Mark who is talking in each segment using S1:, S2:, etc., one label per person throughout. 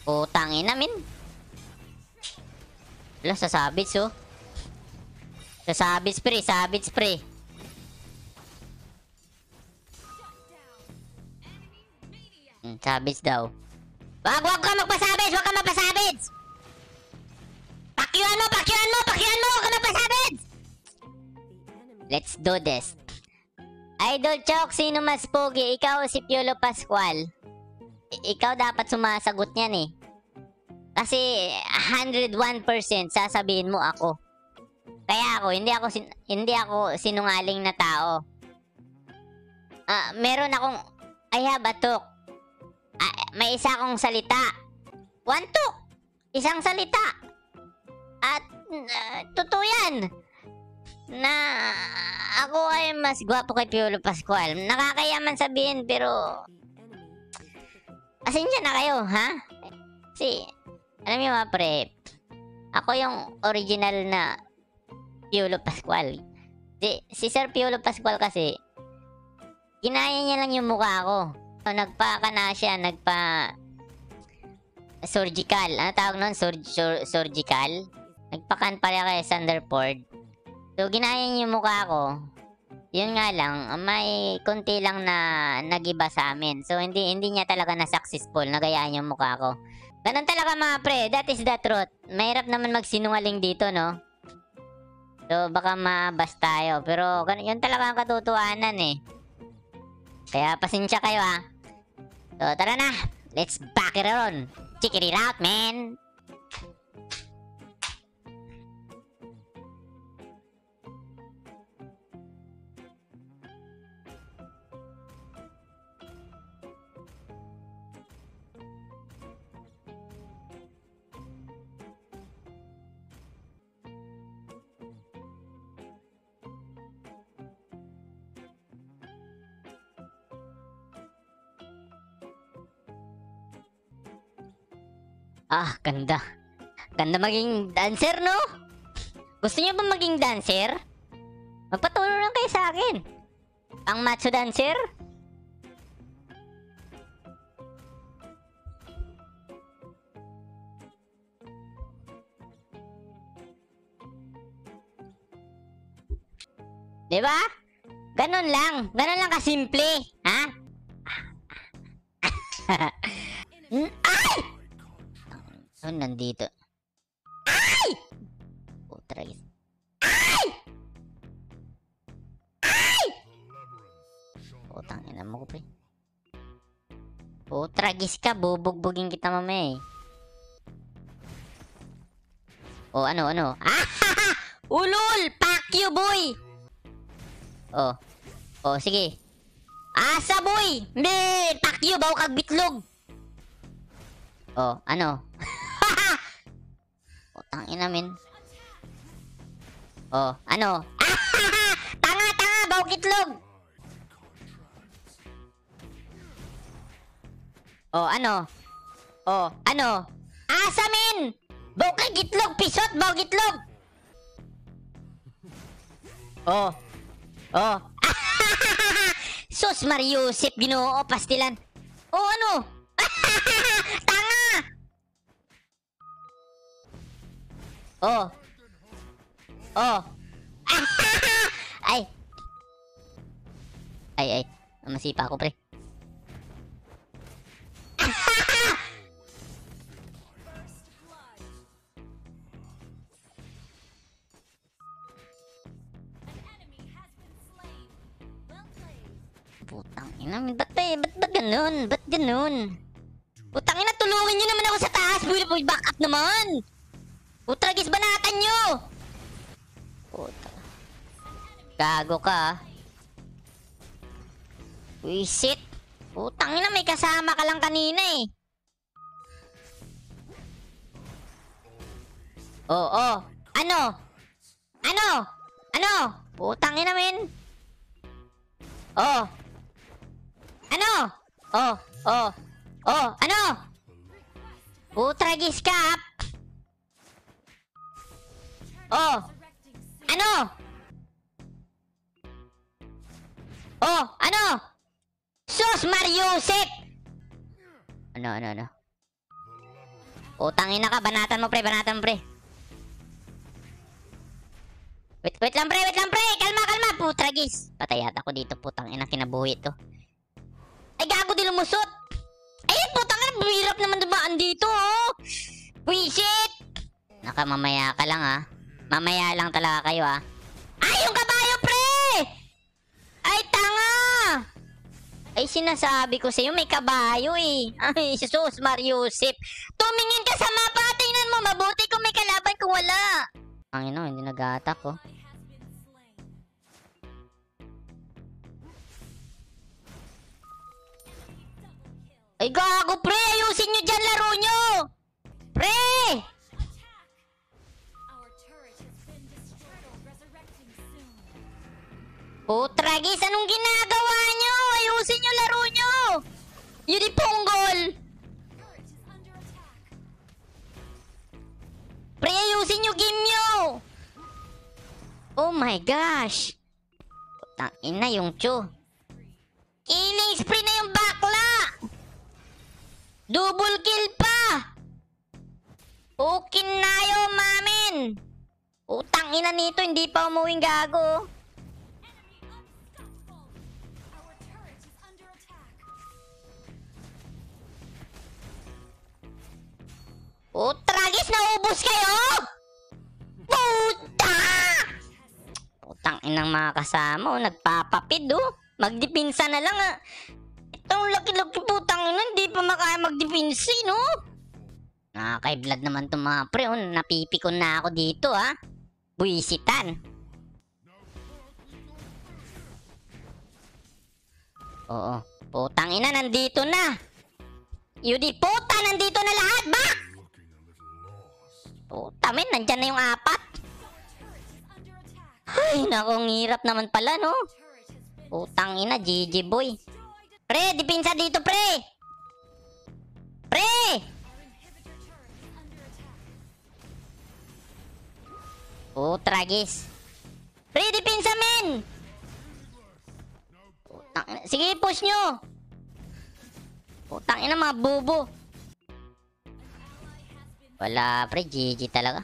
S1: Putang ina, min. Wala, sasabits, oh. Sasabits, pre. Sabits, pre. Sabits daw. Wag ka magpasabits! Wag ka magpasabits! Pakyuan mo! Pakyuan mo! Pakyuan mo! Wag ka magpasabits! Let's do this. Idol Chok, sino mas pogi? Ikaw o si Piolo Pascual? Ikaw dapat sumasagot niyan eh. Kasi 101% sasabihin mo ako. Kaya ako, hindi ako sinungaling na tao. Meron akong I have a talk. May isa akong salita. One talk. Isang salita. At totoo yan. Na ako ay mas gwapo kay Piolo Pascual. Nakakayaman sabihin pero pasensya na kayo, ha? Kasi alam niyo mga pre, ako yung original na Piolo Pascual. Si Sir Piolo Pascual kasi ginaya niya lang yung mukha ko. Nagpa na siya, surgical. Ano tawag nun? Surgical? Nagpakan pala kay Thunderford. So, ginaya niya yung mukha ko. Yun nga lang, may konti lang na nagiba sa amin. So, hindi niya talaga na successful. Nagayaan yung mukha ko. Ganun talaga mga pre. That is the truth. Mahirap naman magsinungaling dito, no? So, baka mabas tayo. Pero, yun talaga ang katotohanan eh. Kaya, pasensya kayo ha. So, tara na. Let's back it on. Check it out, man. Ganda. Ganda maging dancer, no? Gusto niyo ba maging dancer? Magpatulong lang kayo sa akin. Ang macho dancer? Diba? Ganon lang. Ganon lang kasimple. Ha? Ay! Nandito. Ay! Putra guys. Ay! Ay! Putang ina mo ko, pre. Putra guys ka, bubugbugin kita mamaya eh. Ano? Ulul! Fuck you, boy! Sige. Asa, boy! Hindi! Fuck you, bawa kag bitlog! Ano? Putang ina, min. Ano? Tanga! Bawa kitlog! Ano? Ano? Asa, min! Bawa kag gitlog! Pisot! Bawa gitlog! Sus Mariusip, Ginoo, pastilan. Ano? Tanga! Ay. Masipa ako, pre. Putang ina, ba't ganun? Ba't ganun? Putang ina, tulungan nyo naman ako sa taas. Bull back up naman. Putragis, banatan nyo. Puta. Gago ka. Wisit. Putang ina, may kasama ka lang kanina eh. Ano? Putang ina, men. Ano? Putragis ka. Ano? Ano? Sus Mariusip! Ano? Utangin na ka, banatan mo pre, banatan mo pre. Wait lang pre, kalma, putragis. Patay yata ako dito, putang ina, kinabuhi ito. Ay gago, di lumusot. Ay putang ina, hirap naman dumaan dito oh. Wisit. Naka, mamaya ka lang ah. Mamaya lang talaga kayo ah. Ay yung kabayo pre. Ay tanga. Ay sinasabi ko sa'yo, may kabayo eh. Ay, Jesus Mariusip. Tumingin ka sa mapa, tingnan mo, mabuti kung may kalaban kung wala. Ang ino, hindi nag-attack oh. Ay gago pre, ayusin nyo dyan laro nyo. Pre! Putragis, anong ginagawa nyo? Ayusin nyo laro nyo! Yun di punggol! Pre, ayusin nyo game nyo! Oh my gosh! Tangin na yung Chu. Killing spree na yung bakla! Double kill pa! Ukin na yung mamin! Utang ina nito, hindi pa umuwing gago. Tragis, naubos kayo? Puta! Putang inang mga kasama, nagpapapid oh. Magdipinsa na lang ah. Itong laki-laki putang ina, hindi pa makaya magdipinsa no? Nakakaiblad naman itong mga pre, oh. Napipikon na ako dito ah. Buisitan. Oo, putang ina, nandito na. Yudi puta, nandito na lahat ba? Puta men, nandyan na yung 4. Ay, nakong hirap naman pala, no? Putang ina, GG boy. Pre, dipinsa dito, pre! Pre! Tragis. Pre, dipinsa men! Putang ina, sige, push nyo! Putang ina, mga bubo. Wala pre, GG talaga.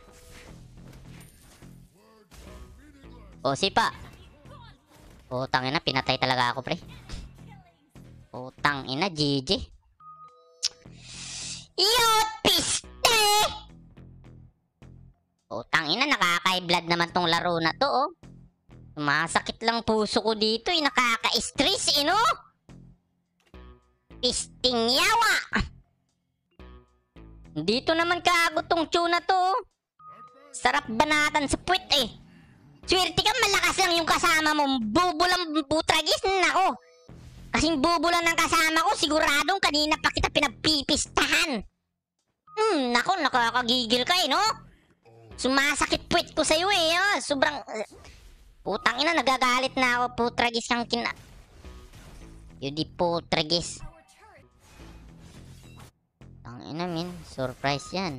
S1: O sipa. Putang ina, pinatay talaga ako pre. Putang ina, GG. Yot, piste! Putang ina, nakaka-blood naman tong laro na to oh. Masakit lang puso ko dito eh, nakaka-stress eh no? Pisting yawa! Dito naman kaagot tong tuna to. Sarap banatan sa puwit eh. Swerte ka, malakas lang yung kasama mo. Bubo lang putragis. Nako. Kasing bubo lang ng kasama ko. Siguradong kanina pa kita pinagpipistahan. Nako, nakakagigil ka eh no? Sumasakit puwit ko sa'yo eh. Oh. Sobrang... putang ina, nagagalit na ako. Putragis kang kina... Yudi putragis. Ang ina min, surprise yan.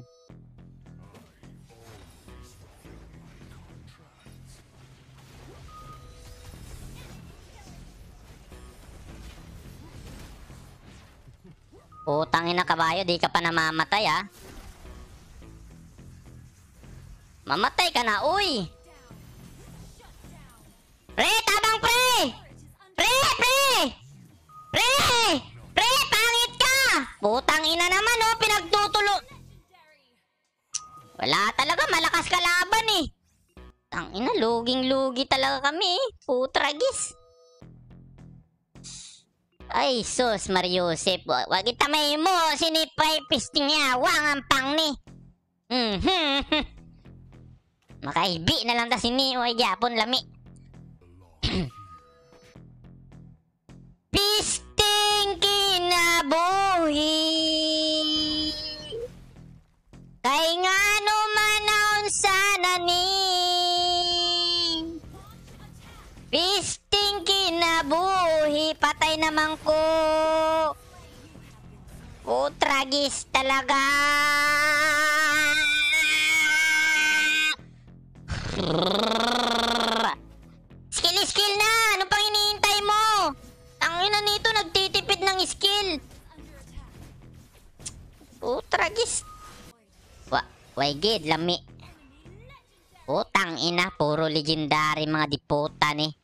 S1: Putang ina kabayo, di ka pa namamatay ah. Mamatay ka na, uy! Pre, tabang pre! Pre! Pre! Pre, pangit ka! Putang ina naman oh, pinagtutulo. Wala talaga, malakas kalaban eh. Tang ina, luging-lugi talaga kami eh. Putragis. Ay, sus, Mariusip. Wag itamay mo, sinipay pisting yawang ang pang ni. Makaibi na lang ta sini, o gyapon lami. Pisting kinabuhi. Kay nga numanaon sana ni. Pisting kinabuhi. Patay naman ko. Tragis talaga. Skill na. Ano pang hinihintay mo? Ang ina nito nagtitipid ng skill. Tragis. Waigid, lami. Putang ina, puro legendary mga diputa ni.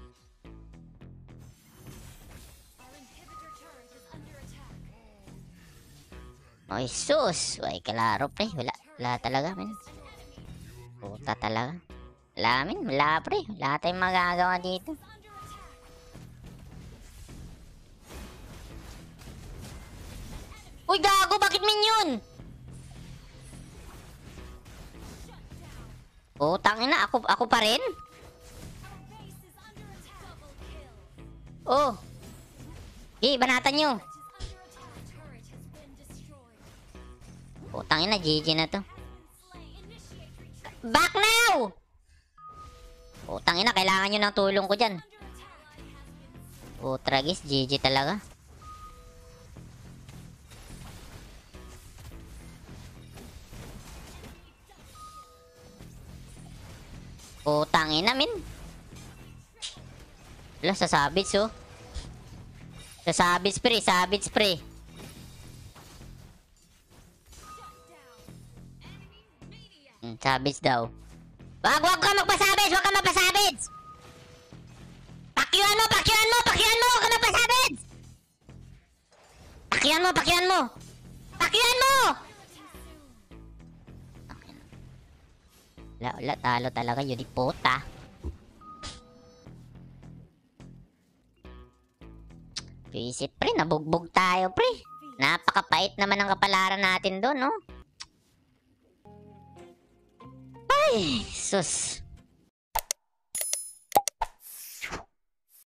S1: Oy, sus. Way, kalaro pre. Wala talaga, men. Puta talaga. Wala, men. Wala, pre. Wala tayong magagawa dito. Uy, gago! Bakit minion? Putang ina, ako pa rin? Oh. Banatan nyo. Putang ina, GG na to. Back now! Putang ina, kailangan nyo ng tulong ko dyan. Tragis, GG talaga. Putang ina, min. Wala, sasabits, oh. Sasabits, pre. Sabits, pre. Sabits daw. Wag ka magpasabits! Wag ka magpasabits! Pakyuan mo! Wag ka magpasabits! Pakyuan mo! Wala, talo talaga yun, puta. Visit, pre, nabugbog tayo, pre. Napakapait naman ang kapalaran natin doon, no? Ay, sus.